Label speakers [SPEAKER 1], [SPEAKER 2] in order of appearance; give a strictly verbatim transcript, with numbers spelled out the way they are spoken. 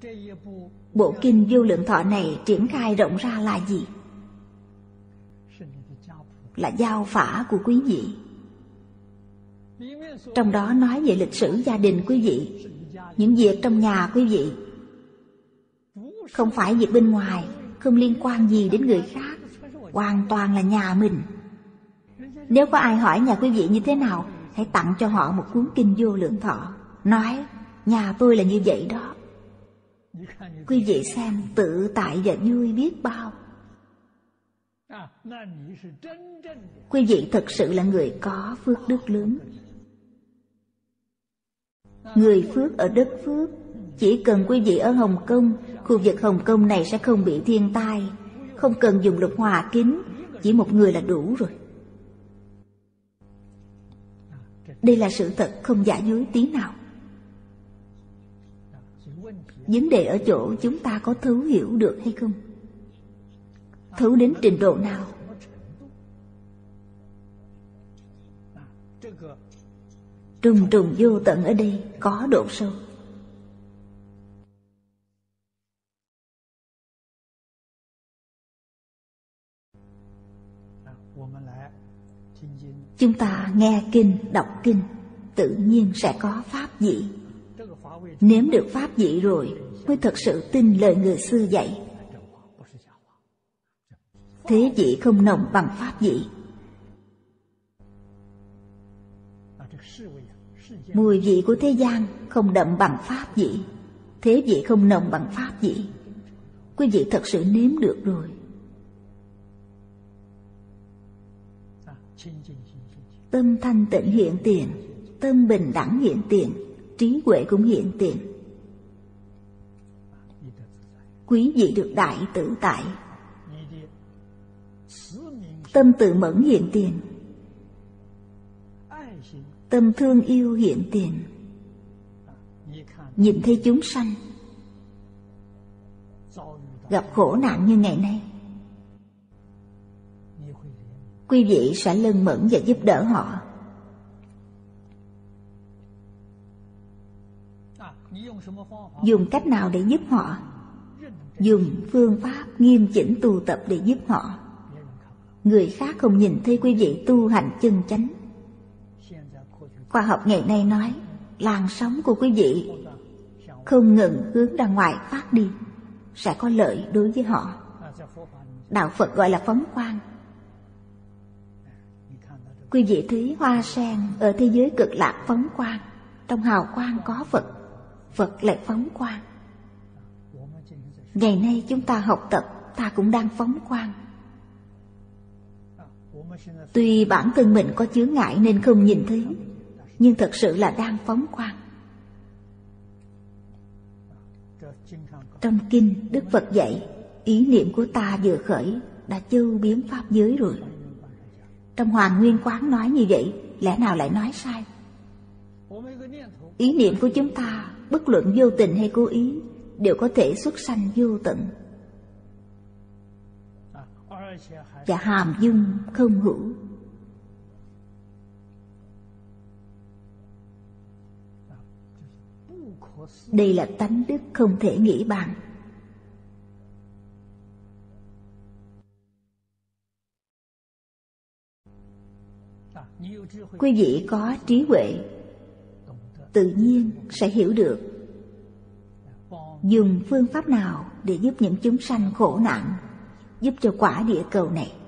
[SPEAKER 1] Bộ kinh Vô Lượng Thọ này triển khai rộng ra là gì? Là giao phả của quý vị. Trong đó nói về lịch sử gia đình quý vị, những việc trong nhà quý vị, không phải việc bên ngoài, không liên quan gì đến người khác, hoàn toàn là nhà mình. Nếu có ai hỏi nhà quý vị như thế nào, hãy tặng cho họ một cuốn kinh Vô Lượng Thọ, nói nhà tôi là như vậy đó. Quý vị xem tự tại và vui biết bao. Quý vị thực sự là người có phước đức lớn. Người phước ở đất phước. Chỉ cần quý vị ở Hồng Kông, khu vực Hồng Kông này sẽ không bị thiên tai, không cần dùng lục hòa kính, chỉ một người là đủ rồi. Đây là sự thật, không giả dối tí nào. Vấn đề ở chỗ chúng ta có thấu hiểu được hay không? Thấu đến trình độ nào? Trùng trùng vô tận ở đây có độ sâu. Chúng ta nghe kinh, đọc kinh, tự nhiên sẽ có pháp vị. Nếm được pháp vị rồi mới thật sự tin lời người xưa dạy. Thế vị không nồng bằng pháp vị. Mùi vị của thế gian không đậm bằng pháp vị. Thế vị không nồng bằng pháp vị. Quý vị thật sự nếm được rồi. Tâm thanh tịnh hiện tiền, tâm bình đẳng hiện tiền, trí huệ cũng hiện tiền. Quý vị được đại tự tại. Tâm tự mẫn hiện tiền, tâm thương yêu hiện tiền. Nhìn thấy chúng sanh gặp khổ nạn như ngày nay, quý vị sẽ lân mẫn và giúp đỡ họ. Dùng cách nào để giúp họ? Dùng phương pháp nghiêm chỉnh tu tập để giúp họ. Người khác không nhìn thấy quý vị tu hành chân chánh. Khoa học ngày nay nói, làn sóng của quý vị không ngừng hướng ra ngoài phát đi, sẽ có lợi đối với họ. Đạo Phật gọi là phóng quang. Quý vị thấy hoa sen ở thế giới cực lạc phóng quang, trong hào quang có Phật, Phật lại phóng quang. Ngày nay chúng ta học tập, ta cũng đang phóng quang. Tuy bản thân mình có chướng ngại nên không nhìn thấy, nhưng thật sự là đang phóng quang. Trong kinh Đức Phật dạy, ý niệm của ta vừa khởi đã châu biến pháp giới rồi. Trong Hoàn Nguyên Quán nói như vậy, lẽ nào lại nói sai? Ý niệm của chúng ta, bất luận vô tình hay cố ý, đều có thể xuất sanh vô tận, và hàm dung không hữu. Đây là tánh đức không thể nghĩ bàn. Quý vị có trí huệ, tự nhiên sẽ hiểu được dùng phương pháp nào để giúp những chúng sanh khổ nạn, giúp cho quả địa cầu này